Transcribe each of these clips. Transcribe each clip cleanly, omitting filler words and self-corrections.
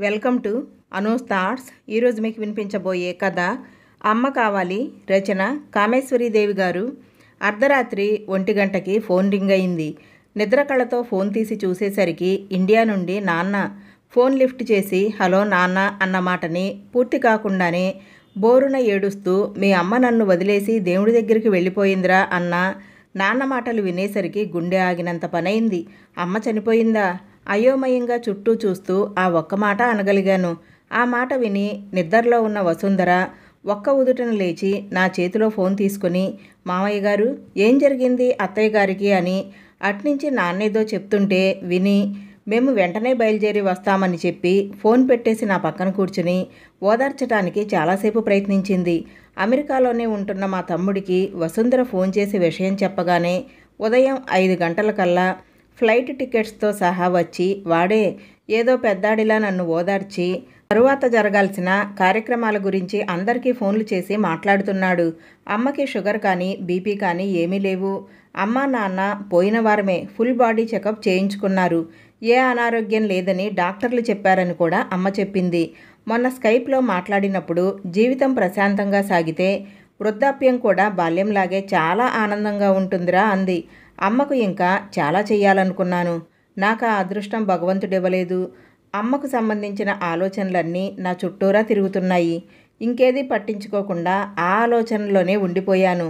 Welcome to Anu's thoughts. ఈరోజు మీకు వినిపించబోయే కథ అమ్మ కావాలి. రచన కామేశ్వరి దేవి గారు. అర్ధరాత్రి 1 గంటకి ఫోన్ రింగ్ అయింది. నిద్ర కళ్ళతో ఫోన్ తీసి చూసేసరికి ఇండియా నుండి నాన్న. ఫోన్ లిఫ్ట్ చేసి హలో నాన్న అన్న మాటని పూర్తి కాకుండానే బోరున ఏడుస్తూ మీ అమ్మ నన్ను వదిలేసి దేవుడి దగ్గరికి వెళ్ళిపోయిందిరా అన్న నాన్న మాటలు వినేసరికి గుండె ఆగినంత పనైంది. అమ్మ చనిపోయిందా? అయోమయంగా చుట్టూ చూస్తూ ఆ ఒక్క మాట అనగలిగాను. ఆ మాట విని నిద్రలో ఉన్న వసుంధర ఒక్క ఉదుటన లేచి నా చేతిలో ఫోన్ తీసుకుని మామయ్య గారు ఏం జరిగింది అత్తయ్య గారికి అని అట్నుంచి నాన్నేదో చెప్తుంటే విని మేము వెంటనే బయలుదేరి వస్తామని చెప్పి ఫోన్ పెట్టేసి నా పక్కన కూర్చుని ఓదార్చడానికి చాలాసేపు ప్రయత్నించింది. అమెరికాలోనే ఉంటున్న మా తమ్ముడికి వసుంధర ఫోన్ చేసి విషయం చెప్పగానే ఉదయం 5 గంటలకల్లా ఫ్లైట్ టికెట్స్తో సహా వచ్చి వాడే ఏదో పెద్దాడిలా నన్ను ఓదార్చి తరువాత జరగాల్సిన కార్యక్రమాల గురించి అందరికీ ఫోన్లు చేసి మాట్లాడుతున్నాడు. అమ్మకి షుగర్ కానీ బీపీ కానీ ఏమీ లేవు. అమ్మ నాన్న పోయిన వారమే ఫుల్ బాడీ చెకప్ చేయించుకున్నారు. ఏ అనారోగ్యం లేదని డాక్టర్లు చెప్పారని కూడా అమ్మ చెప్పింది. మొన్న స్కైప్లో మాట్లాడినప్పుడు జీవితం ప్రశాంతంగా సాగితే వృద్ధాప్యం కూడా బాల్యంలాగే చాలా ఆనందంగా ఉంటుందిరా అంది. అమ్మకు ఇంకా చాలా చెయ్యాలనుకున్నాను. నాకు ఆ అదృష్టం భగవంతుడివ్వలేదు. అమ్మకు సంబంధించిన ఆలోచనలన్నీ నా చుట్టూరా తిరుగుతున్నాయి. ఇంకేదీ పట్టించుకోకుండా ఆ ఆలోచనలోనే ఉండిపోయాను.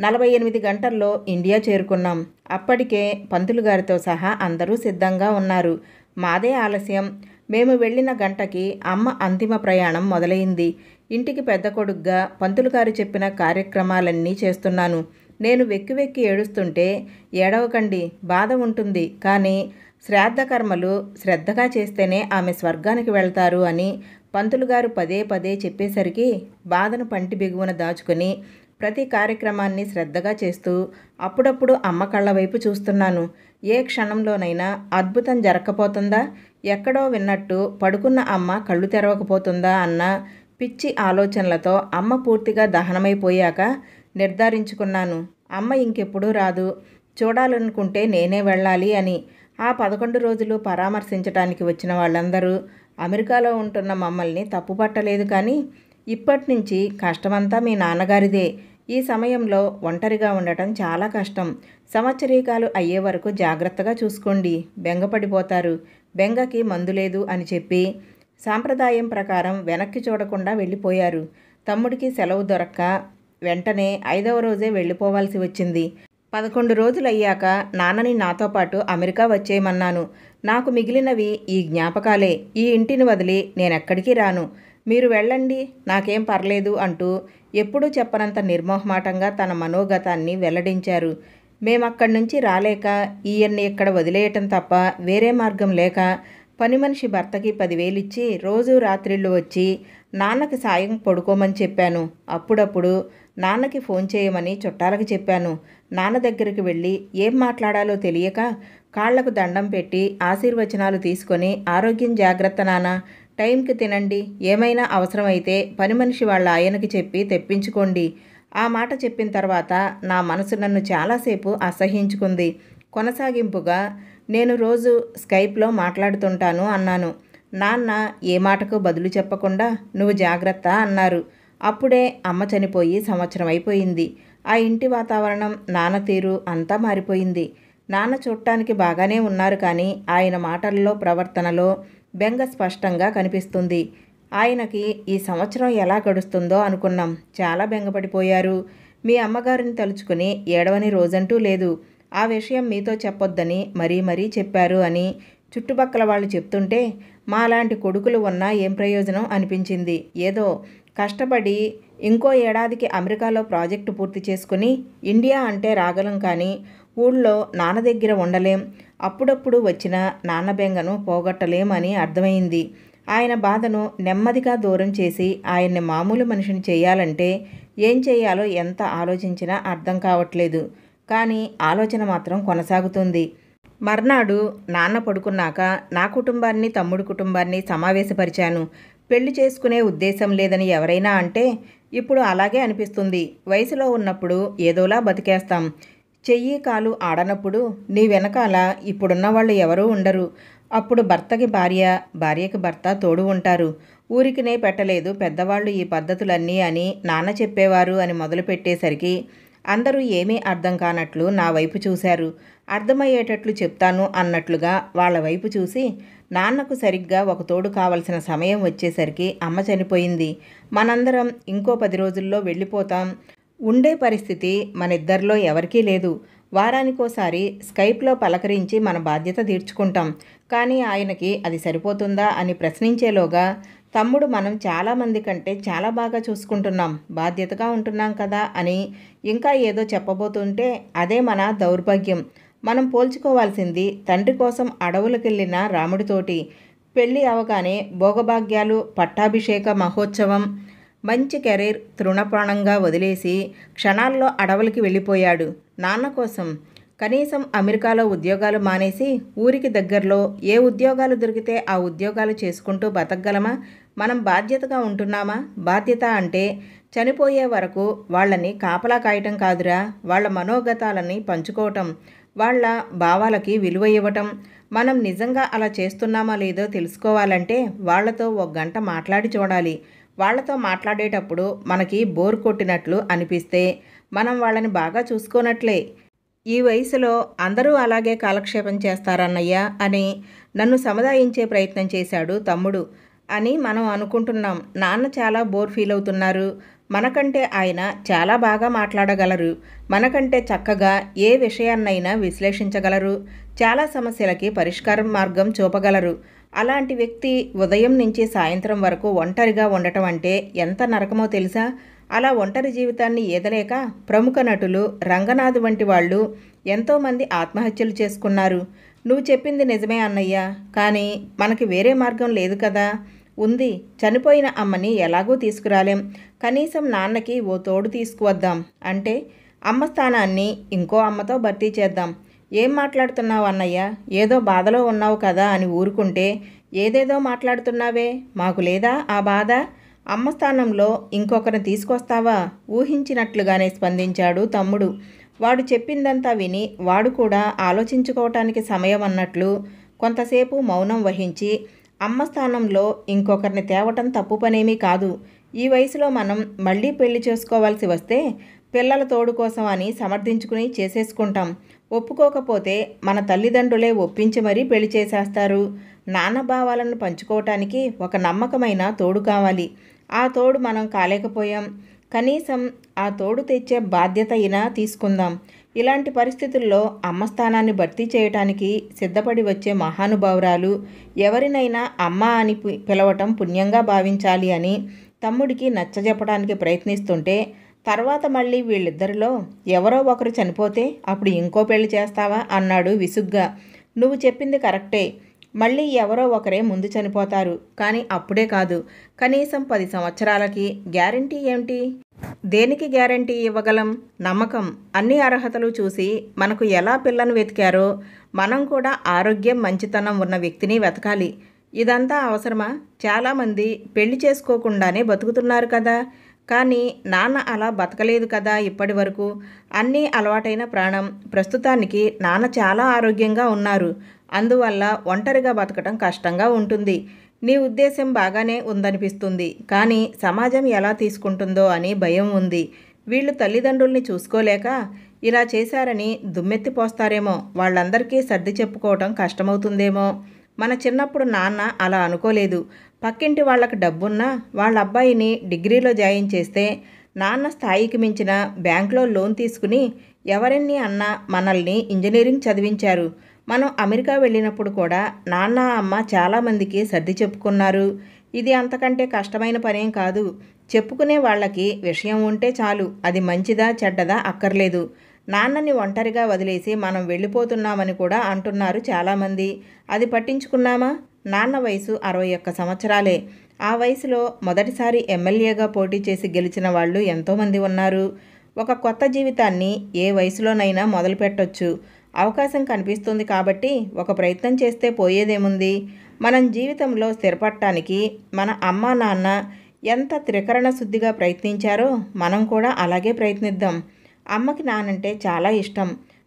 48 గంటల్లో ఇండియా చేరుకున్నాం. అప్పటికే పంతులు గారితో సహా అందరూ సిద్ధంగా ఉన్నారు. మాదే ఆలస్యం. మేము వెళ్ళిన గంటకి అమ్మ అంతిమ ప్రయాణం మొదలైంది. ఇంటికి పెద్ద కొడుగ్గా పంతులు గారు చెప్పిన కార్యక్రమాలన్నీ చేస్తున్నాను. నేను వెక్కి వెక్కి ఏడుస్తుంటే ఏడవకండి, బాధ ఉంటుంది, కానీ శ్రాద్ధ కర్మలు శ్రద్ధగా చేస్తేనే ఆమె స్వర్గానికి వెళ్తారు అని పంతులు గారు పదే పదే చెప్పేసరికి బాధను పంటి బిగువున దాచుకొని ప్రతి కార్యక్రమాన్ని శ్రద్ధగా చేస్తూ అప్పుడప్పుడు అమ్మ కళ్ళ వైపు చూస్తున్నాను. ఏ క్షణంలోనైనా అద్భుతం జరగకపోతుందా, ఎక్కడో విన్నట్టు పడుకున్న అమ్మ కళ్ళు తెరవకపోతుందా అన్న పిచ్చి ఆలోచనలతో అమ్మ పూర్తిగా దహనమైపోయాక నిర్ధారించుకున్నాను. అమ్మ ఇంకెప్పుడూ రాదు. చూడాలనుకుంటే నేనే వెళ్ళాలి అని. ఆ 11 రోజులు పరామర్శించడానికి వచ్చిన వాళ్ళందరూ అమెరికాలో ఉంటున్న మమ్మల్ని తప్పుపట్టలేదు. కానీ ఇప్పటినుంచి కష్టమంతా మీ నాన్నగారిదే. ఈ సమయంలో ఒంటరిగా ఉండటం చాలా కష్టం. సంవత్సరీకాలు అయ్యే వరకు జాగ్రత్తగా చూసుకోండి, బెంగపడిపోతారు. బెంగకి మందు లేదు అని చెప్పి సాంప్రదాయం ప్రకారం వెనక్కి చూడకుండా వెళ్ళిపోయారు. తమ్ముడికి సెలవు దొరక్క వెంటనే 5వ రోజే వెళ్ళిపోవాల్సి వచ్చింది. 11 రోజులయ్యాక నాన్నని నాతో పాటు అమెరికా వచ్చేయమన్నాను. నాకు మిగిలినవి ఈ జ్ఞాపకాలే. ఈ ఇంటిని వదిలి నేనెక్కడికి రాను. మీరు వెళ్ళండి, నాకేం పర్లేదు అంటూ ఎప్పుడూ చెప్పనంత నిర్మోహమాటంగా తన మనోగతాన్ని వెల్లడించారు. మేమక్కడి నుంచి రాలేక ఈయన్ని ఇక్కడ వదిలేయటం తప్ప వేరే మార్గం లేక పని మనిషి భర్తకి 10,000 ఇచ్చి రోజు రాత్రిళ్ళు వచ్చి నాన్నకి సాయం పడుకోమని చెప్పాను. అప్పుడప్పుడు నాన్నకి ఫోన్ చేయమని చుట్టాలకు చెప్పాను. నాన్న దగ్గరికి వెళ్ళి ఏం మాట్లాడాలో తెలియక కాళ్లకు దండం పెట్టి ఆశీర్వచనాలు తీసుకొని ఆరోగ్యం జాగ్రత్త నాన్న, టైంకి తినండి, ఏమైనా అవసరమైతే పని మనిషి వాళ్ళ ఆయనకి చెప్పి తెప్పించుకోండి. ఆ మాట చెప్పిన తర్వాత నా మనసు నన్ను చాలాసేపు అసహ్యించుకుంది. కొనసాగింపుగా నేను రోజు స్కైప్లో మాట్లాడుతుంటాను అన్నాను. నాన్న ఏ మాటకు బదులు చెప్పకుండా నువ్వు జాగ్రత్త అన్నారు. అప్పుడే అమ్మ చనిపోయి సంవత్సరం అయిపోయింది. ఆ ఇంటి వాతావరణం, నాన్న తీరు అంతా మారిపోయింది. నాన్న చూడటానికి బాగానే ఉన్నారు, కానీ ఆయన మాటల్లో ప్రవర్తనలో బెంగ స్పష్టంగా కనిపిస్తుంది. ఆయనకి ఈ సంవత్సరం ఎలా గడుస్తుందో అనుకున్నాం. చాలా బెంగపడిపోయారు. మీ అమ్మగారిని తలుచుకుని ఏడవని రోజంటూ లేదు. ఆ విషయం మీతో చెప్పొద్దని మరీ చెప్పారు అని చుట్టుపక్కల వాళ్ళు చెప్తుంటే మాలాంటి కొడుకులు ఉన్నా ఏం ప్రయోజనం అనిపించింది. ఏదో కష్టపడి ఇంకో ఏడాదికి అమెరికాలో ప్రాజెక్టు పూర్తి చేసుకుని ఇండియా అంటే రాగలం, కానీ ఊళ్ళో నాన్న దగ్గర ఉండలేం. అప్పుడప్పుడు వచ్చిన నాన్న బెంగను పోగొట్టలేం అని అర్థమైంది. ఆయన బాధను నెమ్మదిగా దూరం చేసి ఆయన్ని మామూలు మనిషిని చేయాలంటే ఏం చేయాలో ఎంత ఆలోచించినా అర్థం కావట్లేదు. కానీ ఆలోచన మాత్రం కొనసాగుతుంది. మర్నాడు నాన్న పడుకున్నాక నా కుటుంబాన్ని, తమ్ముడి కుటుంబాన్ని సమావేశపరిచాను. పెళ్లి చేసుకునే ఉద్దేశం లేదని ఎవరైనా అంటే ఇప్పుడు అలాగే అనిపిస్తుంది. వయసులో ఉన్నప్పుడు ఏదోలా బతికేస్తాం. చెయ్యి కాలు ఆడనప్పుడు నీ వెనకాల ఇప్పుడున్న వాళ్ళు ఎవరూ ఉండరు. అప్పుడు భర్తకి భార్య, భార్యకి భర్త తోడు ఉంటారు. ఊరికినే పెట్టలేదు పెద్దవాళ్ళు ఈ పద్ధతులన్నీ అని నాన్న చెప్పేవారు అని మొదలుపెట్టేసరికి అందరూ ఏమీ అర్థం కానట్లు నా వైపు చూశారు. అర్థమయ్యేటట్లు చెప్తాను అన్నట్లుగా వాళ్ళ వైపు చూసి, నాన్నకు సరిగ్గా ఒక తోడు కావలసిన సమయం వచ్చేసరికి అమ్మ చనిపోయింది. మనందరం ఇంకో 10 రోజుల్లో వెళ్ళిపోతాం. ఉండే పరిస్థితి మనిద్దరిలో ఎవరికీ లేదు. వారానికోసారి స్కైప్లో పలకరించి మన బాధ్యత తీర్చుకుంటాం. కానీ ఆయనకి అది సరిపోతుందా అని ప్రశ్నించేలోగా, తమ్ముడు మనం చాలామంది కంటే చాలా బాగా చూసుకుంటున్నాం, బాధ్యతగా ఉంటున్నాం కదా అని ఇంకా ఏదో చెప్పబోతుంటే, అదే మన దౌర్భాగ్యం. మనం పోల్చుకోవాల్సింది తండ్రి కోసం అడవులకెళ్ళిన రాముడితోటి. పెళ్ళి అవగానే భోగభాగ్యాలు, పట్టాభిషేక మహోత్సవం, మంచి కెరీర్ తృణప్రాణంగా వదిలేసి క్షణాల్లో అడవులకి వెళ్ళిపోయాడు నాన్న కోసం. కనీసం అమెరికాలో ఉద్యోగాలు మానేసి ఊరికి దగ్గరలో ఏ ఉద్యోగాలు దొరికితే ఆ ఉద్యోగాలు చేసుకుంటూ బతకగలమా? మనం బాధ్యతగా ఉంటున్నామా? బాధ్యత అంటే చనిపోయే వరకు వాళ్ళని కాపలా కాయటం కాదురా, వాళ్ళ మనోగతాలని పంచుకోవటం, వాళ్ళ భావాలకి విలువ ఇవ్వటం. మనం నిజంగా అలా చేస్తున్నామా లేదో తెలుసుకోవాలంటే వాళ్ళతో 1 గంట మాట్లాడి చూడాలి. వాళ్ళతో మాట్లాడేటప్పుడు మనకి బోర్ కొట్టినట్లు అనిపిస్తే మనం వాళ్ళని బాగా చూసుకోనట్లే. ఈ వయసులో అందరూ అలాగే కాలక్షేపం చేస్తారన్నయ్య అని నన్ను సముదాయించే ప్రయత్నం చేశాడు తమ్ముడు. అని మనం అనుకుంటున్నాం. నాన్న చాలా బోర్ ఫీల్ అవుతున్నారు. మనకంటే ఆయన చాలా బాగా మాట్లాడగలరు. మనకంటే చక్కగా ఏ విషయాన్నైనా విశ్లేషించగలరు. చాలా సమస్యలకి పరిష్కారం మార్గం చూపగలరు. అలాంటి వ్యక్తి ఉదయం నుంచి సాయంత్రం వరకు ఒంటరిగా ఉండటం అంటే ఎంత నరకమో తెలుసా? అలా ఒంటరి జీవితాన్ని ఈదలేక ప్రముఖ నటులు, రంగనాథ్ వంటి వాళ్ళు ఎంతోమంది ఆత్మహత్యలు చేసుకున్నారు. నువ్వు చెప్పింది నిజమే అన్నయ్య, కానీ మనకి వేరే మార్గం లేదు కదా. ఉంది. చనిపోయిన అమ్మని ఎలాగూ తీసుకురాలేం. కనీసం నాన్నకి ఓ తోడు తీసుకువద్దాం. అంటే అమ్మ స్థానాన్ని ఇంకో అమ్మతో భర్తీ చేద్దాం. ఏం మాట్లాడుతున్నావు అన్నయ్య? ఏదో బాధలో ఉన్నావు కదా అని ఊరుకుంటే ఏదేదో మాట్లాడుతున్నావే, మాకు లేదా ఆ బాధ? అమ్మ స్థానంలో ఇంకొకరిని తీసుకొస్తావా? ఊహించినట్లుగానే స్పందించాడు తమ్ముడు. వాడు చెప్పిందంతా విని వాడు కూడా ఆలోచించుకోవటానికి సమయం అన్నట్లు కొంతసేపు మౌనం వహించి, అమ్మ స్థానంలో ఇంకొకరిని తేవటం తప్పు పనేమీ కాదు. ఈ వయసులో మనం మళ్ళీ పెళ్లి చేసుకోవాల్సి వస్తే పిల్లల తోడు కోసం అని సమర్థించుకుని చేసేసుకుంటాం. ఒప్పుకోకపోతే మన తల్లిదండ్రులే ఒప్పించి మరీ పెళ్లి చేసేస్తారు. నాన్న భావాలను పంచుకోవటానికి ఒక నమ్మకమైన తోడు కావాలి. ఆ తోడు మనం కాలేకపోయాం. కనీసం ఆ తోడు తెచ్చే బాధ్యత అయినా తీసుకుందాం. ఇలాంటి పరిస్థితుల్లో అమ్మ స్థానాన్ని భర్తీ చేయటానికి సిద్ధపడి వచ్చే మహానుభావురాలు ఎవరినైనా అమ్మ అని పిలవటం పుణ్యంగా భావించాలి అని తమ్ముడికి నచ్చజెప్పడానికి ప్రయత్నిస్తుంటే, తర్వాత మళ్ళీ వీళ్ళిద్దరిలో ఎవరో ఒకరు చనిపోతే అప్పుడు ఇంకో పెళ్లి చేస్తావా అన్నాడు విసుగ్గా. నువ్వు చెప్పింది కరెక్టే. మళ్ళీ ఎవరో ఒకరే ముందు చనిపోతారు. కానీ అప్పుడే కాదు, కనీసం 10 సంవత్సరాలకి. గ్యారంటీ ఏమిటి? దేనికి గ్యారంటీ ఇవ్వగలం? నమ్మకం. అన్ని అర్హతలు చూసి మనకు ఎలా పిల్లను వెతికారో మనం కూడా ఆరోగ్యం, మంచితనం ఉన్న వ్యక్తిని వెతకాలి. ఇదంతా అవసరమా? చాలామంది పెళ్లి చేసుకోకుండానే బతుకుతున్నారు కదా. కానీ నాన్న అలా బతకలేదు కదా ఇప్పటి వరకు. అన్నీ అలవాటైన ప్రాణం. ప్రస్తుతానికి నాన్న చాలా ఆరోగ్యంగా ఉన్నారు. అందువల్ల ఒంటరిగా బతకటం కష్టంగా ఉంటుంది. నీ ఉద్దేశం బాగానే ఉందనిపిస్తుంది. కానీ సమాజం ఎలా తీసుకుంటుందో అని భయం ఉంది. వీళ్ళు తల్లిదండ్రుల్ని చూసుకోలేక ఇలా చేశారని దుమ్మెత్తిపోస్తారేమో. వాళ్ళందరికీ సర్ది చెప్పుకోవటం కష్టమవుతుందేమో. మన చిన్నప్పుడు నాన్న అలా అనుకోలేదు. పక్కింటి వాళ్ళకి డబ్బున్నా వాళ్ళ అబ్బాయిని డిగ్రీలో జాయిన్ చేస్తే నాన్న స్థాయికి మించిన బ్యాంకులో లోన్ తీసుకుని ఎవరెన్ని అన్నా మనల్ని ఇంజనీరింగ్ చదివించారు. మనం అమెరికా వెళ్ళినప్పుడు కూడా నాన్న, అమ్మ చాలామందికి సర్ది చెప్పుకున్నారు. ఇది అంతకంటే కష్టమైన పనేం కాదు. చెప్పుకునే వాళ్ళకి విషయం ఉంటే చాలు. అది మంచిదా చెడ్డదా అక్కర్లేదు. నాన్నని ఒంటరిగా వదిలేసి మనం వెళ్ళిపోతున్నామని కూడా అంటున్నారు చాలామంది. అది పట్టించుకున్నామా? నాన్న వయసు 61 సంవత్సరాలే. ఆ వయసులో మొదటిసారి ఎమ్మెల్యేగా పోటీ చేసి గెలిచిన వాళ్ళు ఎంతోమంది ఉన్నారు. ఒక కొత్త జీవితాన్ని ఏ వయసులోనైనా మొదలుపెట్టొచ్చు. అవకాశం కనిపిస్తుంది కాబట్టి ఒక ప్రయత్నం చేస్తే పోయేదేముంది? మనం జీవితంలో స్థిరపడటానికి మన అమ్మా నాన్న ఎంత త్రికరణ శుద్ధిగా ప్రయత్నించారో మనం కూడా అలాగే ప్రయత్నిద్దాం. అమ్మకి నానంటే చాలా ఇష్టం.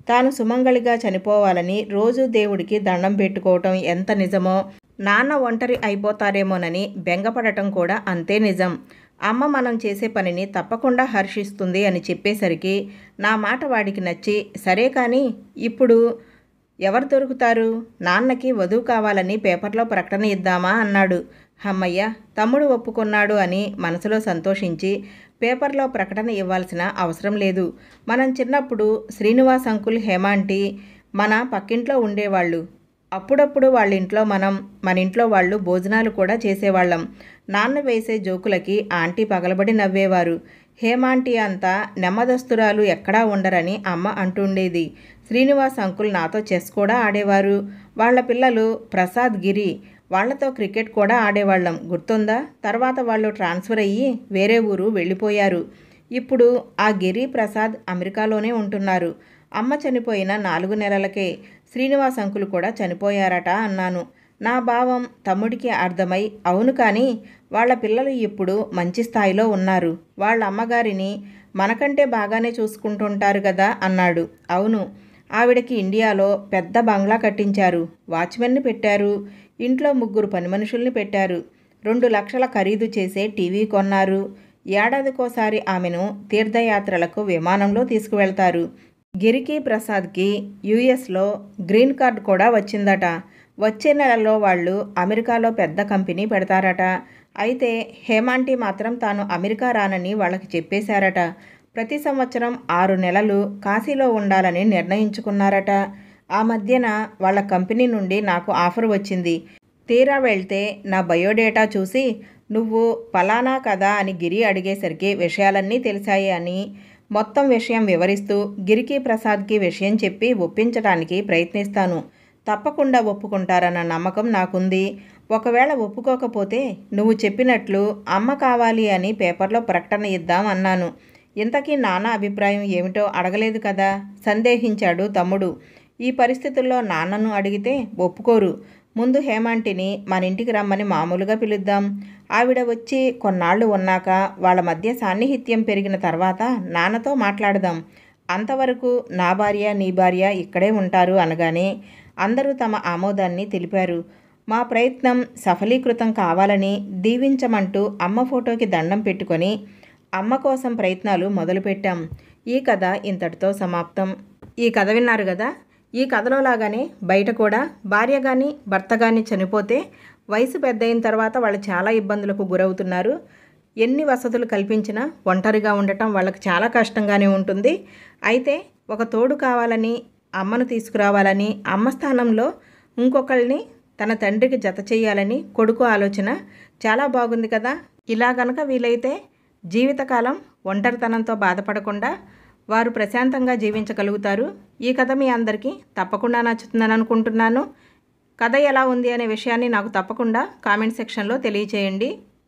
తాను సుమంగళిగా చనిపోవాలని రోజు దేవుడికి దండం పెట్టుకోవటం ఎంత నిజమో, నాన్న ఒంటరి అయిపోతారేమోనని బెంగపడటం కూడా అంతే నిజం. అమ్మ మనం చేసే పనిని తప్పకుండా హర్షిస్తుంది అని చెప్పేసరికి నా మాట వాడికి నచ్చి, సరే కానీ ఇప్పుడు ఎవరు దొరుకుతారు, నాన్నకి వధువు కావాలని పేపర్లో ప్రకటన ఇద్దామా అన్నాడు. హమ్మయ్య, తమ్ముడు ఒప్పుకున్నాడు అని మనసులో సంతోషించి పేపర్లో ప్రకటన ఇవ్వాల్సిన అవసరం లేదు. మనం చిన్నప్పుడు శ్రీనివాస్ అంకుల్, హేమాంటి మన పక్కింట్లో ఉండేవాళ్ళు. అప్పుడప్పుడు వాళ్ళ ఇంట్లో మన ఇంట్లో వాళ్ళు భోజనాలు కూడా చేసేవాళ్ళం. నాన్న వేసే జోకులకి ఆంటీ పగలబడి నవ్వేవారు. హేమాంటి అంతా నెమ్మదస్తురాలు ఎక్కడా ఉండరని అమ్మ అంటుండేది. శ్రీనివాస్ అంకుల్ నాతో చెస్ కూడా ఆడేవారు. వాళ్ళ పిల్లలు ప్రసాద్, గిరి, వాళ్లతో క్రికెట్ కూడా ఆడేవాళ్ళం, గుర్తుందా? తర్వాత వాళ్ళు ట్రాన్స్ఫర్ అయ్యి వేరే ఊరు వెళ్ళిపోయారు. ఇప్పుడు ఆ గిరి, ప్రసాద్ అమెరికాలోనే ఉంటున్నారు. అమ్మ చనిపోయిన 4 నెలలకే శ్రీనివాస్ అంకుల్ కూడా చనిపోయారట అన్నాను. నా భావం తమ్ముడికి అర్థమై, అవును కానీ వాళ్ళ పిల్లలు ఇప్పుడు మంచి స్థాయిలో ఉన్నారు. వాళ్ళ అమ్మగారిని మనకంటే బాగానే చూసుకుంటుంటారు కదా అన్నాడు. అవును, ఆవిడకి ఇండియాలో పెద్ద బంగ్లా కట్టించారు, వాచ్మెన్ని పెట్టారు, ఇంట్లో 3 పని మనుషుల్ని పెట్టారు, 2 లక్షల ఖరీదు చేసే టీవీ కొన్నారు. ఏడాదికోసారి ఆమెను తీర్థయాత్రలకు విమానంలో తీసుకువెళ్తారు. గిరికి, ప్రసాద్కి యుఎస్లో గ్రీన్ కార్డ్ కూడా వచ్చిందట. వచ్చే నెలలో వాళ్ళు అమెరికాలో పెద్ద కంపెనీ పెడతారట. అయితే హేమాంటి మాత్రం తాను అమెరికా రానని వాళ్ళకి చెప్పేశారట. ప్రతి సంవత్సరం 6 నెలలు కాశీలో ఉండాలని నిర్ణయించుకున్నారట. ఆ మధ్యన వాళ్ళ కంపెనీ నుండి నాకు ఆఫర్ వచ్చింది. తీరా వెళ్తే నా బయోడేటా చూసి నువ్వు పలానా కదా అని గిరి అడిగేసరికి విషయాలన్నీ తెలిసాయి అని మొత్తం విషయం వివరిస్తూ గిరికి, ప్రసాద్కి విషయం చెప్పి ఒప్పించడానికి ప్రయత్నిస్తాను. తప్పకుండా ఒప్పుకుంటారన్న నమ్మకం నాకుంది. ఒకవేళ ఒప్పుకోకపోతే నువ్వు చెప్పినట్లు అమ్మ కావాలి అని పేపర్లో ప్రకటన ఇద్దాం అన్నాను. ఇంతకీ నాన్న అభిప్రాయం ఏమిటో అడగలేదు కదా, సందేహించాడు తమ్ముడు. ఈ పరిస్థితుల్లో నాన్నను అడిగితే ఒప్పుకోరు. ముందు హేమాంటిని మన ఇంటికి రమ్మని మామూలుగా పిలుద్దాం. ఆవిడ వచ్చి కొన్నాళ్ళు ఉన్నాక వాళ్ళ మధ్య సాన్నిహిత్యం పెరిగిన తర్వాత నాన్నతో మాట్లాడదాం. అంతవరకు నా భార్య, నీ భార్య ఇక్కడే ఉంటారు అనగానే అందరూ తమ ఆమోదాన్ని తెలిపారు. మా ప్రయత్నం సఫలీకృతం కావాలని దీవించమంటూ అమ్మ ఫోటోకి దండం పెట్టుకొని అమ్మ కోసం ప్రయత్నాలు మొదలుపెట్టాం. ఈ కథ ఇంతటితో సమాప్తం. ఈ కథ విన్నారు కదా. ఈ కథలో లాగానే బయట కూడా భార్య కానీ భర్త కానీ చనిపోతే వయసు పెద్దయిన తర్వాత వాళ్ళు చాలా ఇబ్బందులకు గురవుతున్నారు. ఎన్ని వసతులు కల్పించినా ఒంటరిగా ఉండటం వాళ్ళకి చాలా కష్టంగానే ఉంటుంది. అయితే ఒక తోడు కావాలని, అమ్మను తీసుకురావాలని, అమ్మ స్థానంలో ఇంకొకళ్ళని తన తండ్రికి జత చేయాలని కొడుకు ఆలోచన చాలా బాగుంది కదా. ఇలా గనక వీలైతే జీవితకాలం ఒంటరితనంతో బాధపడకుండా వారు ప్రశాంతంగా జీవించగలుగుతారు. ఈ కథ మీ అందరికీ తప్పకుండా నచ్చుతుందని అనుకుంటున్నాను. కథ ఎలా ఉంది అనే విషయాన్ని నాకు తప్పకుండా కామెంట్ సెక్షన్లో తెలియచేయండి.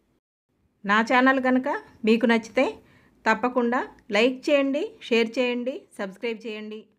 నా ఛానల్ కనుక మీకు నచ్చితే తప్పకుండా లైక్ చేయండి, షేర్ చేయండి, సబ్స్క్రైబ్ చేయండి.